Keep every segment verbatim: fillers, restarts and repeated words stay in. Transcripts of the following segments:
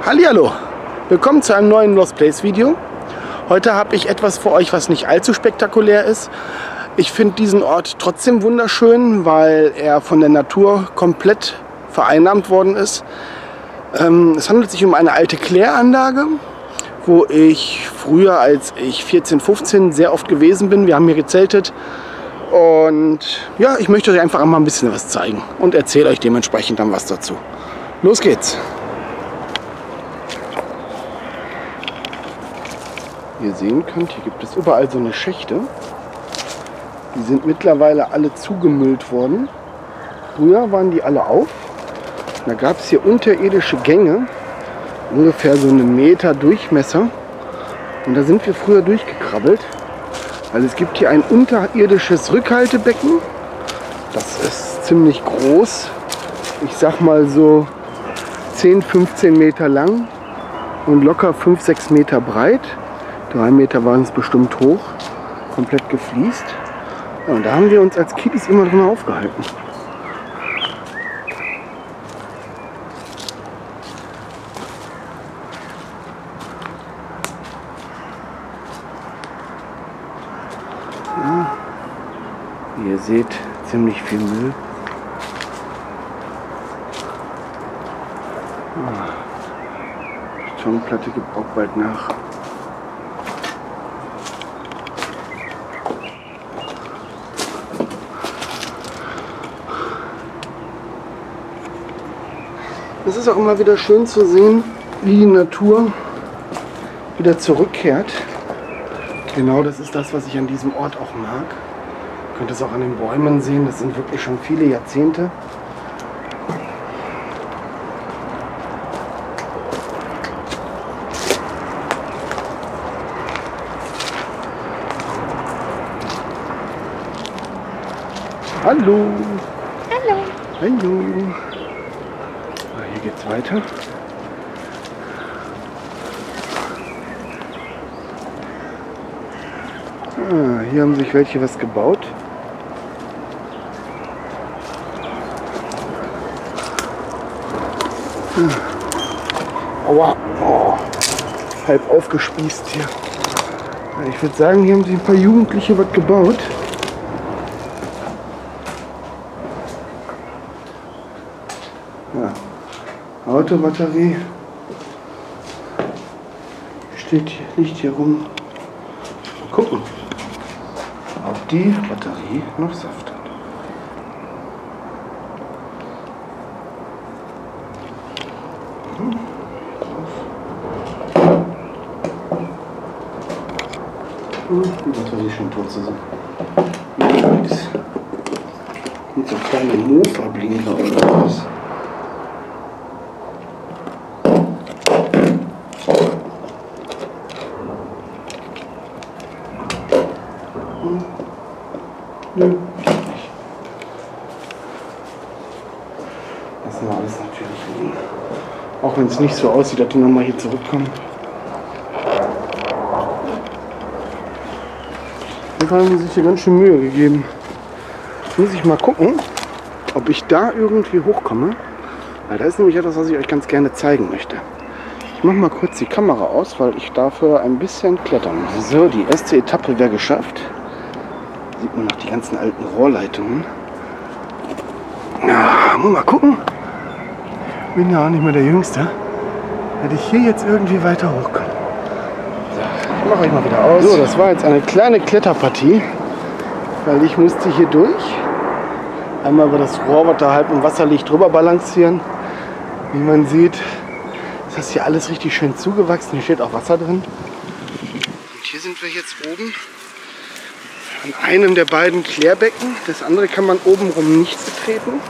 Hallihallo, willkommen zu einem neuen Lost Place Video. Heute habe ich etwas für euch, was nicht allzu spektakulär ist. Ich finde diesen Ort trotzdem wunderschön, weil er von der Natur komplett vereinnahmt worden ist. Ähm, es handelt sich um eine alte Kläranlage, wo ich früher, als ich vierzehn, fünfzehn, sehr oft gewesen bin. Wir haben hier gezeltet. Und ja, ich möchte euch einfach mal ein bisschen was zeigen und erzähle euch dementsprechend dann was dazu. Los geht's! Wie ihr sehen könnt, hier gibt es überall so eine Schächte. Die sind mittlerweile alle zugemüllt worden. Früher waren die alle auf. Da gab es hier unterirdische Gänge, ungefähr so einen Meter Durchmesser. Und da sind wir früher durchgekrabbelt. Weil es gibt hier ein unterirdisches Rückhaltebecken. Das ist ziemlich groß. Ich sag mal so zehn, fünfzehn Meter lang und locker fünf, sechs Meter breit. Drei Meter waren es bestimmt hoch. Komplett gefliest. Ja, und da haben wir uns als Kiddies immer drin aufgehalten. Ja, wie ihr seht, ziemlich viel Müll. Die Betonplatte gibt auch bald nach. Es ist auch immer wieder schön zu sehen, wie die Natur wieder zurückkehrt. Genau, das ist das, was ich an diesem Ort auch mag. Ihr könnt es auch an den Bäumen sehen, das sind wirklich schon viele Jahrzehnte. Hallo! Hallo! Hallo! Hier geht's weiter. Ah, hier haben sich welche was gebaut. Ah. Aua! Oh. Halb aufgespießt hier. Ich würde sagen, hier haben sich ein paar Jugendliche was gebaut. Ja. Autobatterie steht hier, liegt hier rum. Mal gucken, ob die Batterie noch Saft hat. Hm. Hm, die Batterie scheint tot zu sein. Nice. Und so kleine Mofa-Blinker oder was. Nö, geht nicht. Lassen wir alles natürlich liegen. Auch wenn es nicht so aussieht, dass die nochmal hier zurückkommen. Wir haben sich hier ganz schön Mühe gegeben. Jetzt muss ich mal gucken, ob ich da irgendwie hochkomme. Weil da ist nämlich etwas, was ich euch ganz gerne zeigen möchte. Ich mache mal kurz die Kamera aus, weil ich dafür ein bisschen klettern muss. So, die erste Etappe wäre geschafft. Sieht man noch die ganzen alten Rohrleitungen. Ja, muss mal gucken. Bin ja auch nicht mehr der Jüngste. Hätte ich hier jetzt irgendwie weiter hochkommen. So, ich mache euch mal wieder aus. So, das war jetzt eine kleine Kletterpartie, weil ich musste hier durch. Einmal über das Rohr, was da halb im Wasser liegt, drüber balancieren. Wie man sieht, ist das hier alles richtig schön zugewachsen. Hier steht auch Wasser drin. Und hier sind wir jetzt oben an einem der beiden Klärbecken. Das andere kann man obenrum nicht betreten.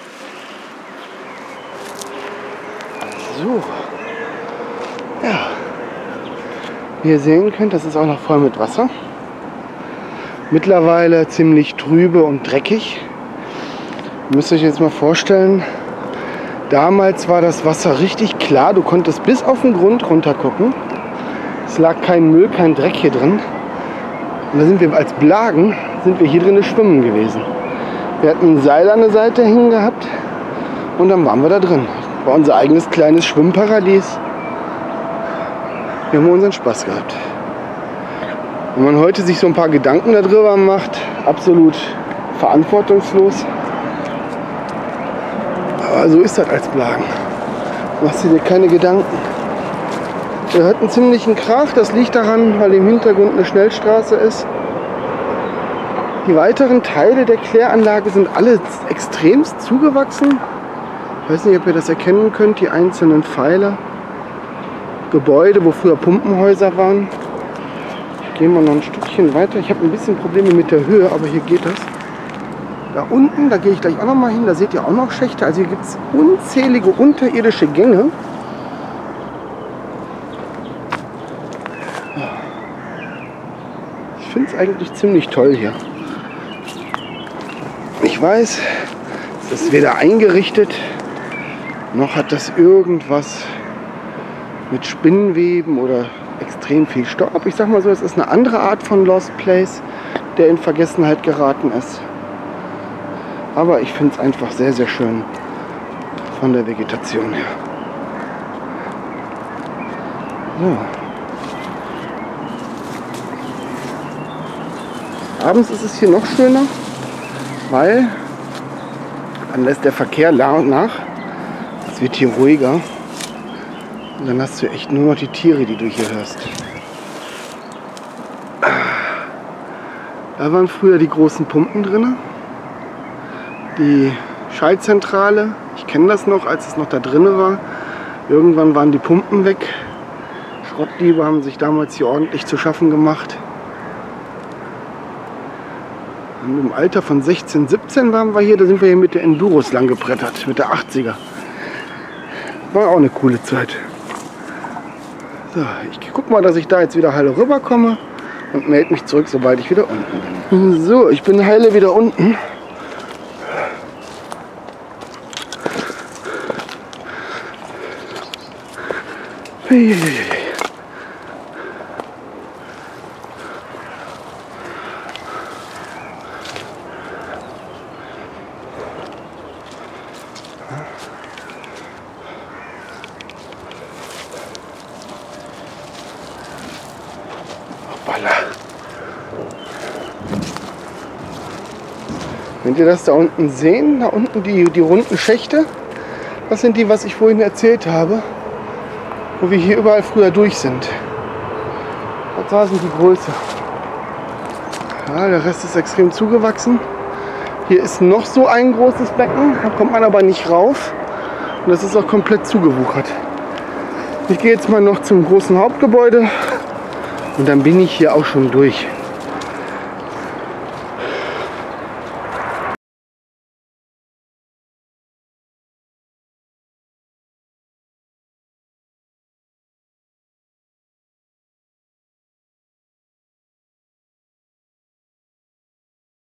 So. Ja. Wie ihr sehen könnt, das ist auch noch voll mit Wasser. Mittlerweile ziemlich trübe und dreckig. Ihr müsst euch jetzt mal vorstellen, damals war das Wasser richtig klar. Du konntest bis auf den Grund runter gucken. Es lag kein Müll, kein Dreck hier drin. Und da sind wir als Blagen sind wir hier drin schwimmen gewesen. Wir hatten ein Seil an der Seite hängen gehabt und dann waren wir da drin. War unser eigenes kleines Schwimmparadies. Wir haben unseren Spaß gehabt. Wenn man heute sich so ein paar Gedanken darüber macht, absolut verantwortungslos. Aber so ist das als Blagen. Machst du dir keine Gedanken. Wir hatten ziemlichen Krach, das liegt daran, weil im Hintergrund eine Schnellstraße ist. Die weiteren Teile der Kläranlage sind alle extremst zugewachsen. Ich weiß nicht, ob ihr das erkennen könnt, die einzelnen Pfeiler. Gebäude, wo früher Pumpenhäuser waren. Gehen wir noch ein Stückchen weiter. Ich habe ein bisschen Probleme mit der Höhe, aber hier geht das. Da unten, da gehe ich gleich auch noch mal hin, da seht ihr auch noch Schächte. Also hier gibt es unzählige unterirdische Gänge. Ich finde es eigentlich ziemlich toll hier. Ich weiß, es ist weder eingerichtet, noch hat das irgendwas mit Spinnenweben oder extrem viel Staub. Ich sag mal so, es ist eine andere Art von Lost Place, der in Vergessenheit geraten ist. Aber ich finde es einfach sehr, sehr schön von der Vegetation her. So. Abends ist es hier noch schöner, weil dann lässt der Verkehr nach. Es wird hier ruhiger. Und dann hast du echt nur noch die Tiere, die du hier hörst. Da waren früher die großen Pumpen drin. Die Schaltzentrale. Ich kenne das noch, als es noch da drin war. Irgendwann waren die Pumpen weg. Schrottdiebe haben sich damals hier ordentlich zu schaffen gemacht. Und im Alter von sechzehn, siebzehn waren wir hier. Da sind wir hier mit der Enduros lang gebrettert. Mit der achtziger. War auch eine coole Zeit. So, ich guck mal, dass ich da jetzt wieder heile rüberkomme und melde mich zurück, sobald ich wieder unten bin. So, ich bin heile wieder unten. Hey. Könnt ihr das da unten sehen? Da unten die, die runden Schächte. Das sind die, was ich vorhin erzählt habe. Wo wir hier überall früher durch sind. Das war sind die Größe. Ja, der Rest ist extrem zugewachsen. Hier ist noch so ein großes Becken. Da kommt man aber nicht rauf. Und das ist auch komplett zugewuchert. Ich gehe jetzt mal noch zum großen Hauptgebäude. Und dann bin ich hier auch schon durch.